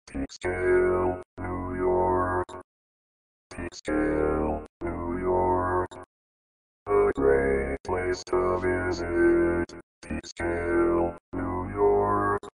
Peekskill, New York. Peekskill, New York. A great place to visit. Peekskill.